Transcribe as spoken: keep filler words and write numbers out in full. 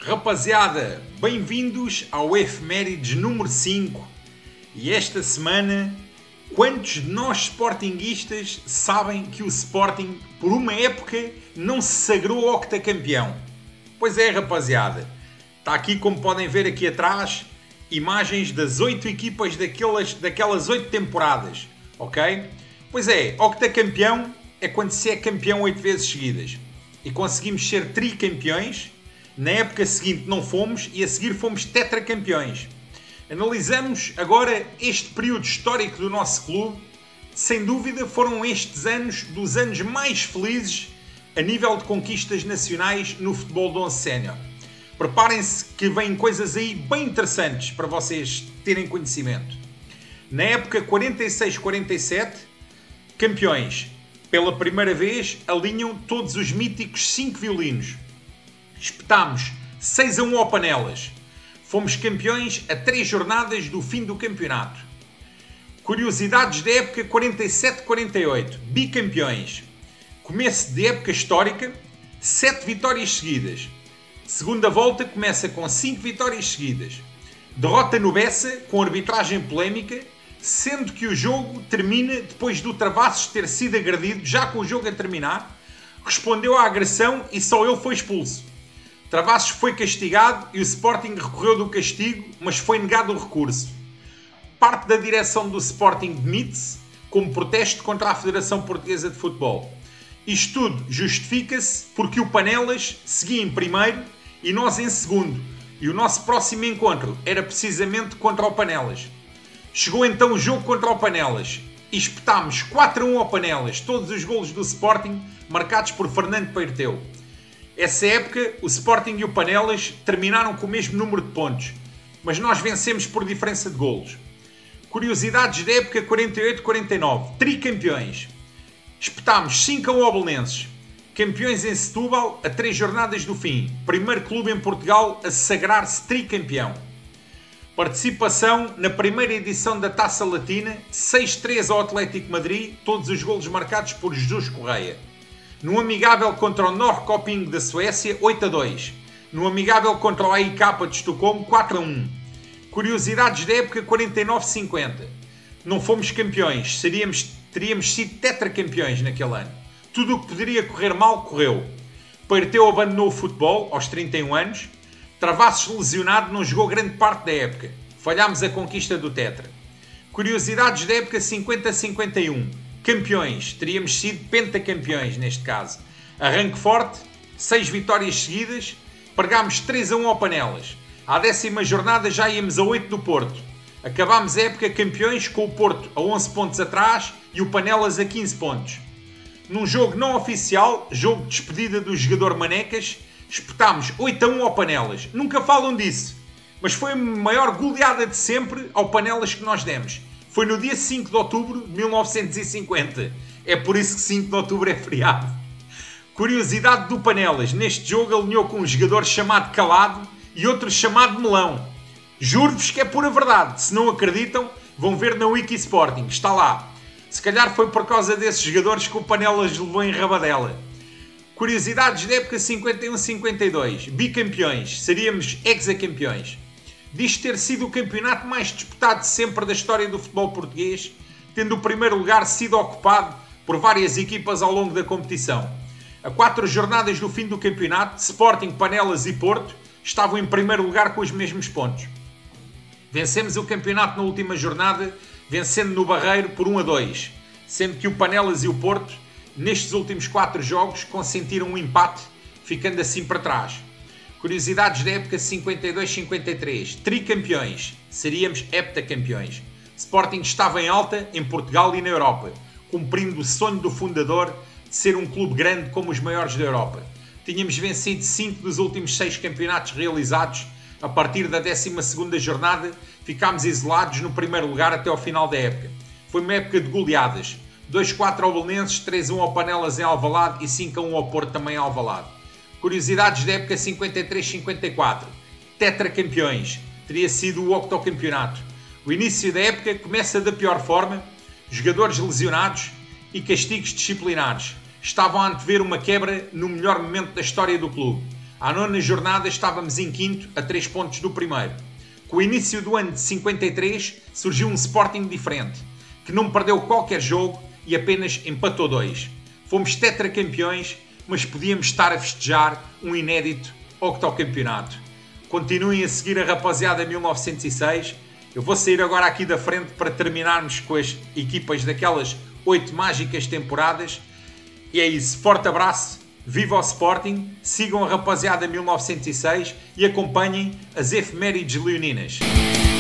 Rapaziada, bem-vindos ao Efemérides número cinco. E esta semana, quantos de nós sportinguistas sabem que o Sporting, por uma época, não se sagrou octacampeão? Pois é, rapaziada. Está aqui, como podem ver aqui atrás, imagens das oito equipas daquelas, daquelas oito temporadas, ok? Pois é, octacampeão é quando se é campeão oito vezes seguidas. E conseguimos ser tricampeões. Na época seguinte não fomos e a seguir fomos tetracampeões. Analisamos agora este período histórico do nosso clube. Sem dúvida foram estes anos dos anos mais felizes a nível de conquistas nacionais no futebol de onze sénior. Preparem-se que vêm coisas aí bem interessantes para vocês terem conhecimento. Na época quarenta e seis quarenta e sete, campeões. Pela primeira vez alinham todos os míticos cinco violinos. Espetámos seis a um ao Panelas. Fomos campeões a três jornadas do fim do campeonato. Curiosidades da época quarenta e sete quarenta e oito. Bicampeões. Começo de época histórica, sete vitórias seguidas. Segunda volta começa com cinco vitórias seguidas. Derrota no Bessa com arbitragem polémica, sendo que o jogo termina depois do Travassos ter sido agredido, já com o jogo a terminar. Respondeu à agressão e só ele foi expulso. Travassos foi castigado e o Sporting recorreu do castigo, mas foi negado o recurso. Parte da direção do Sporting demite-se como protesto contra a Federação Portuguesa de Futebol. Isto tudo justifica-se porque o Panelas seguia em primeiro e nós em segundo. E o nosso próximo encontro era precisamente contra o Panelas. Chegou então o jogo contra o Panelas e espetámos quatro a um ao Panelas, todos os golos do Sporting marcados por Fernando Peiroteu. Essa época, o Sporting e o Panelas terminaram com o mesmo número de pontos, mas nós vencemos por diferença de golos. Curiosidades da época quarenta e oito quarenta e nove. Tricampeões. Espetámos cinco a um ao Belenenses. Campeões em Setúbal a três jornadas do fim. Primeiro clube em Portugal a sagrar-se tricampeão. Participação na primeira edição da Taça Latina. seis a três ao Atlético Madrid. Todos os golos marcados por Jesus Correia. No amigável contra o Norrköping da Suécia, oito a dois. No amigável contra o A I K de Estocolmo, quatro a um. Curiosidades da época quarenta e nove cinquenta. Não fomos campeões, seríamos, teríamos sido tetracampeões naquele ano. Tudo o que poderia correr mal, correu. Peiroteu abandonou o futebol aos trinta e um anos. Travassos lesionado não jogou grande parte da época. Falhámos a conquista do tetra. Curiosidades da época cinquenta a cinquenta e um. Campeões, teríamos sido pentacampeões neste caso. Arranque forte, seis vitórias seguidas, pregámos três a um ao Panelas. À décima jornada já íamos a oito do Porto. Acabámos a época campeões com o Porto a onze pontos atrás e o Panelas a quinze pontos. Num jogo não oficial, jogo de despedida do jogador Manecas, espetámos oito a um ao Panelas. Nunca falam disso, mas foi a maior goleada de sempre ao Panelas que nós demos. Foi no dia cinco de outubro de mil novecentos e cinquenta. É por isso que cinco de outubro é feriado. Curiosidade do Panelas. Neste jogo alinhou com um jogador chamado Calado e outro chamado Melão. Juro-vos que é pura verdade. Se não acreditam, vão ver na Wiki Sporting. Está lá. Se calhar foi por causa desses jogadores que o Panelas levou em rabadela. Curiosidades da época cinquenta e um cinquenta e dois. Bicampeões. Seríamos hexacampeões. Diz ter sido o campeonato mais disputado de sempre da história do futebol português, tendo o primeiro lugar sido ocupado por várias equipas ao longo da competição. A quatro jornadas do fim do campeonato, Sporting, Panelas e Porto estavam em primeiro lugar com os mesmos pontos. Vencemos o campeonato na última jornada, vencendo no Barreiro por um a dois, sendo que o Panelas e o Porto, nestes últimos quatro jogos, consentiram um empate, ficando assim para trás. Curiosidades da época cinquenta e dois cinquenta e três. Tricampeões. Seríamos heptacampeões. Sporting estava em alta em Portugal e na Europa, cumprindo o sonho do fundador de ser um clube grande como os maiores da Europa. Tínhamos vencido cinco dos últimos seis campeonatos realizados. A partir da décima segunda jornada, ficámos isolados no primeiro lugar até ao final da época. Foi uma época de goleadas. dois a quatro ao Belenenses, três a um ao Panelas em Alvalade e cinco a um ao Porto também em Alvalade. Curiosidades da época cinquenta e três cinquenta e quatro. Tetracampeões. Teria sido o octocampeonato. O início da época começa da pior forma. Jogadores lesionados e castigos disciplinares. Estavam a antever uma quebra no melhor momento da história do clube. À nona jornada estávamos em quinto, a três pontos do primeiro. Com o início do ano de cinquenta e três surgiu um Sporting diferente, que não perdeu qualquer jogo e apenas empatou dois. Fomos tetracampeões, mas podíamos estar a festejar um inédito octocampeonato. Continuem a seguir a rapaziada mil novecentos e seis. Eu vou sair agora aqui da frente para terminarmos com as equipas daquelas oito mágicas temporadas. E é isso, forte abraço, viva o Sporting, sigam a rapaziada mil novecentos e seis e acompanhem as efemérides leoninas.